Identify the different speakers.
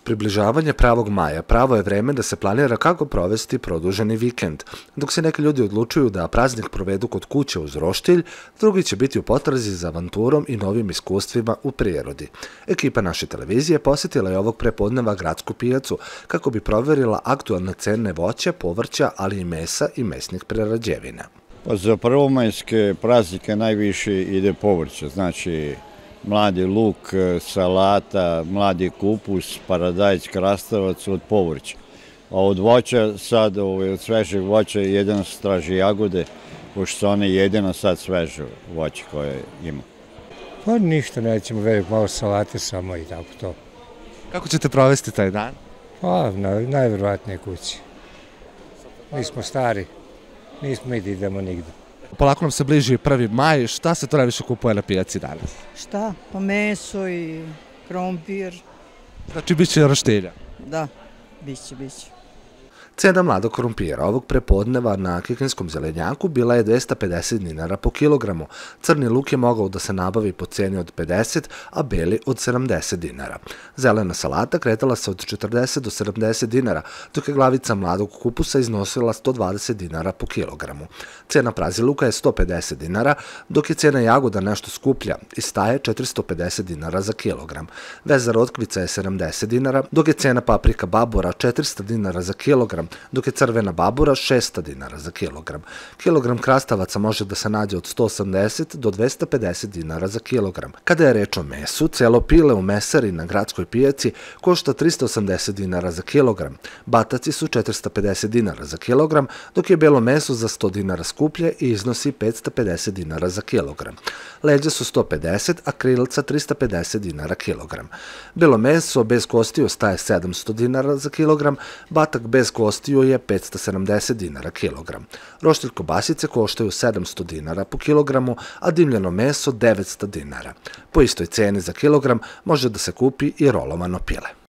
Speaker 1: Približavanje pravog maja pravo je vreme da se planira kako provesti produženi vikend. Dok se neki ljudi odlučuju da praznik provedu kod kuće uz roštilj, drugi će biti u potrazi za avanturom i novim iskustvima u prirodi. Ekipa naše televizije posjetila je ovog prepodneva gradsku pijacu kako bi proverila aktualne cene voća, povrća, ali i mesa i mesnih prerađevina.
Speaker 2: Za prvomajske praznike najviše ide povrće, znači mladi luk, salata, mladi kupus, paradajz, krastavac od povrća. A od voća sad, od svežeg voća, jedino se traži jagode, pošto su one jedino sad sveže voće koje ima.
Speaker 3: Pa ništa, nećemo vedeti, malo salate samo i tako to.
Speaker 1: Kako ćete provesti taj dan?
Speaker 3: Pa, najverovatnije kući. Mi smo stari, nismo mi da idemo nigde.
Speaker 1: Polako nam se bliži 1. maj, šta se to najviše kupuje na pijaci danas?
Speaker 4: Šta? Pa meso i krompir.
Speaker 1: Znači, bit će roštilja?
Speaker 4: Da, biće.
Speaker 1: Cena mladog krompira ovog prepodneva na kikinskom zelenjaku bila je 250 dinara po kilogramu. Crni luk je mogao da se nabavi po ceni od 50, a beli od 70 dinara. Zelena salata kretala se od 40 do 70 dinara, dok je glavica mladog kupusa iznosila 120 dinara po kilogramu. Cena praziluka je 150 dinara, dok je cena jagoda nešto skuplja i staje 450 dinara za kilogram. Veza rotkvica je 70 dinara, dok je cena paprika babora 400 dinara za kilogram, dok je crvena babura 600 dinara za kilogram. Kilogram krastavaca može da se nađe od 180 do 250 dinara za kilogram. Kada je reč o mesu, celo pile u mesari na gradskoj pijaci košta 380 dinara za kilogram. Bataci su 450 dinara za kilogram, dok je belo meso za 100 dinara skuplje i iznosi 550 dinara za kilogram. Leđa su 150, a krilca 350 dinara kilogram. Belo meso bez kostiju staje 700 dinara za kilogram, batak bez kostiju je 570 dinara kilogram. Roštilj kobasice koštaju 700 dinara po kilogramu, a dimljeno meso 900 dinara. Po istoj ceni za kilogram može da se kupi i rolovano pile.